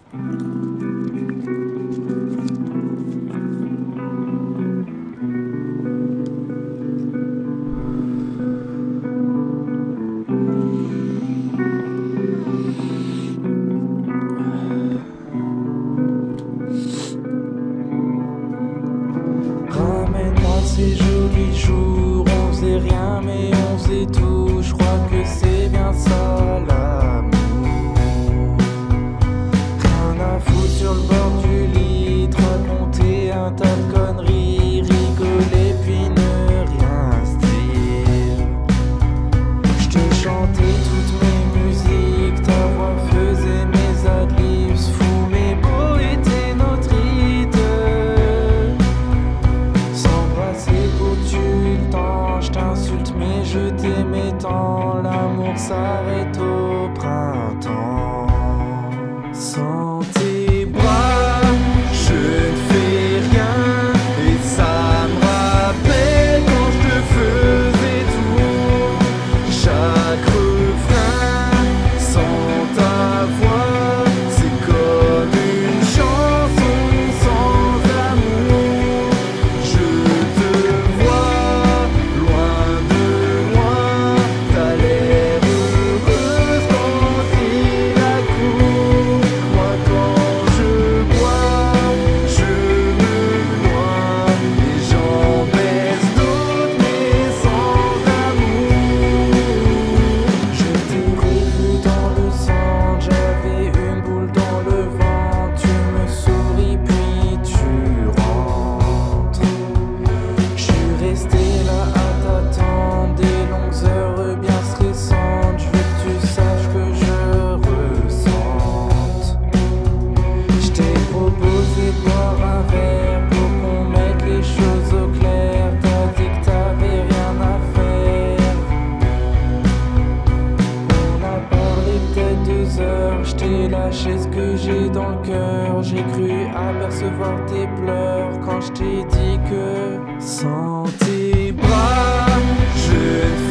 Ramène-moi ces jolis jours, on faisait rien mais on faisait tout. Je crois que c'est bien ça l'amour. Rien à foutre sur le bord du lit, te raconter un tas de conneries, rigoler puis ne rien se dire. Je te chantais toutes mes musiques, ta voix faisait mes adlibs, fou mais beau était notre rite. S'embrasser pour tuer le temps, je t'insulte mais je t'aimais tant, l'amour s'arrête au printemps. Sans tes bras, je ne fais rien, et ça me rappelle quand je te faisais tout. Chaque refrain, sans ta voix, c'est comme une chanson sans amour. Je te vois loin de moi, t'as l'air heureuse quand t'es la cour. Moi quand je bois, je me noie, et j'en baisse d'autres mais sans amour. Je t'ai revu dans le sang, j'avais une boule dans le ventre. Tu me souris puis tu rentres. Je suis resté là à t'attendre des longues heures bien stressantes. Je veux que tu saches que je ressente. Je t'ai proposé de boire un verre pour qu'on mette les choses au clair. T'as dit que t'avais rien à faire. On a parlé peut-être 2 heures, je t'ai lâché ce que j'ai dans le cœur. J'ai cru apercevoir tes pleurs quand je t'ai dit que sans tes bras, je ne